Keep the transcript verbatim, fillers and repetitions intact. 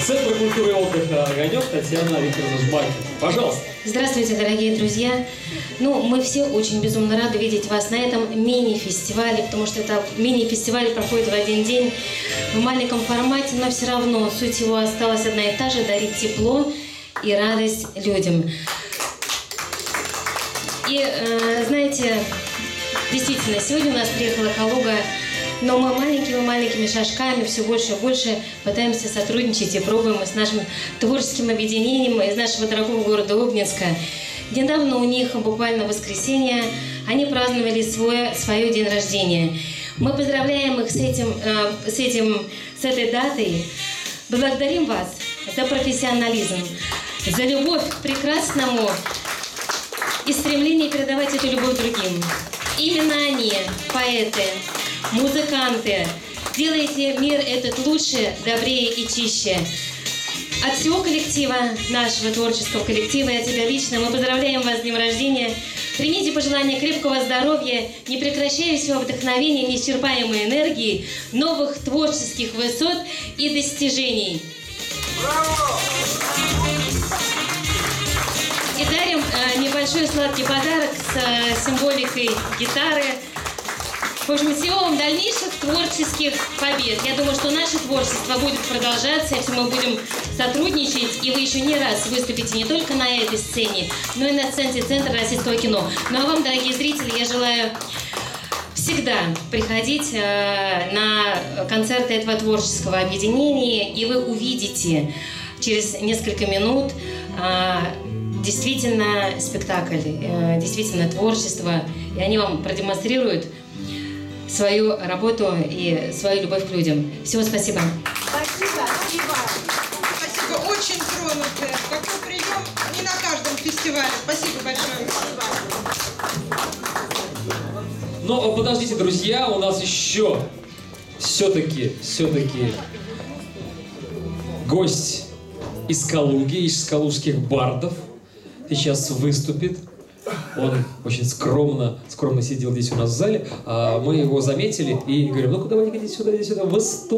Центр культуры и отдыха «Огонек» Татьяна Викторовна Жмакина. Пожалуйста. Здравствуйте, дорогие друзья. Ну, мы все очень безумно рады видеть вас на этом мини-фестивале, потому что это мини-фестиваль проходит в один день в маленьком формате, но все равно суть его осталась одна и та же – дарить тепло и радость людям. И, э, знаете, действительно, сегодня у нас приехала Калуга, но мы маленькими-маленькими шажками все больше и больше пытаемся сотрудничать и пробуем с нашим творческим объединением из нашего дорогого города Обнинска. Недавно у них, буквально в воскресенье, они праздновали свой, свой день рождения. Мы поздравляем их с этим, э, с этим, с этой датой. Благодарим вас за профессионализм, за любовь к прекрасному и стремление передавать эту любовь другим. Именно они, поэты, музыканты, делаете мир этот лучше, добрее и чище. От всего коллектива, нашего творческого коллектива, и от тебя лично, мы поздравляем вас с днем рождения. Примите пожелания крепкого здоровья, непрекращающего вдохновения, неисчерпаемой энергии, новых творческих высот и достижений. Браво! И дарим э, небольшой сладкий подарок с э, символикой гитары. В общем, всего вам дальнейших творческих побед. Я думаю, что наше творчество будет продолжаться, если мы будем сотрудничать, и вы еще не раз выступите не только на этой сцене, но и на сцене Центра российского кино. Ну а вам, дорогие зрители, я желаю всегда приходить э, на концерты этого творческого объединения, и вы увидите через несколько минут э, действительно спектакль, э, действительно творчество, и они вам продемонстрируют свою работу и свою любовь к людям. Всего спасибо. Спасибо. Спасибо. Спасибо. Очень тронутые. Такой прием не на каждом фестивале. Спасибо большое. Но подождите, друзья, у нас еще все-таки, все-таки гость из Калуги, из калужских бардов сейчас выступит. Он очень скромно, скромно сидел здесь у нас в зале, а мы его заметили и говорим: ну-ка, давайте, идите сюда, идите сюда, выступайте.